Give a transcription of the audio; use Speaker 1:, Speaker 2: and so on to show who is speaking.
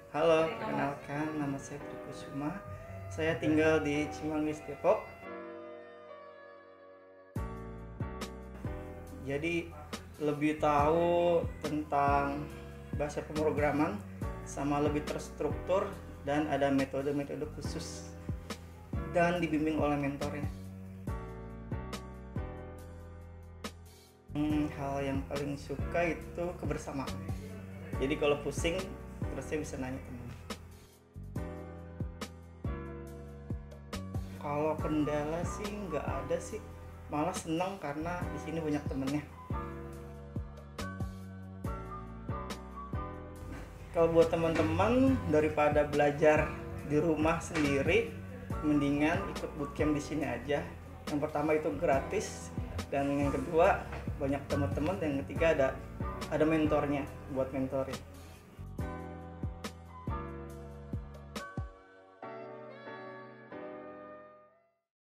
Speaker 1: Halo, perkenalkan nama saya Trikusuma. Saya tinggal di Cimanggis, Depok. Jadi lebih tahu tentang bahasa pemrograman sama lebih terstruktur dan ada metode-metode khusus dan dibimbing oleh mentornya. Hal yang paling suka itu kebersamaan. Jadi kalau pusing, terus saya bisa nanya teman. Kalau kendala sih nggak ada sih, malah senang karena di sini banyak temennya. Kalau buat teman-teman daripada belajar di rumah sendiri, mendingan ikut bootcamp di sini aja. Yang pertama itu gratis, dan yang kedua banyak teman-teman, dan yang ketiga ada mentornya buat mentoring.